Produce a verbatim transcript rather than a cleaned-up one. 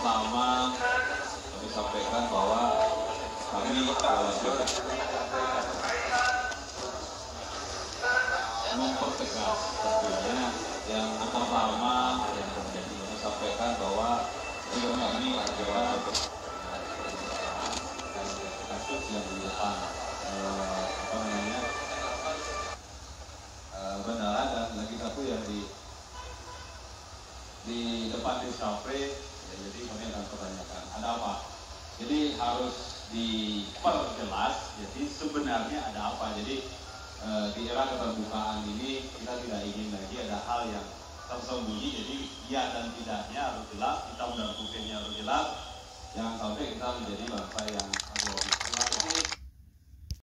pertama kami sampaikan bahwa kami uh, mempertegas tentunya yang pertama yang terjadi. Kami sampaikan bahwa kami adalah kasus yang di depan uh, apa namanya uh, bandara, dan lagi satu yang di di depan Discovery. Ya, jadi kami akan pertanyakan ada apa. Jadi harus diperjelas. Jadi sebenarnya ada apa. Jadi uh, di era keterbukaan ini kita tidak ingin lagi ada hal yang tersembunyi. Jadi iya dan tidaknya harus jelas, hitam dan putihnya harus jelas. Jangan sampai kita menjadi bangsa yang abu-abu. Terima kasih.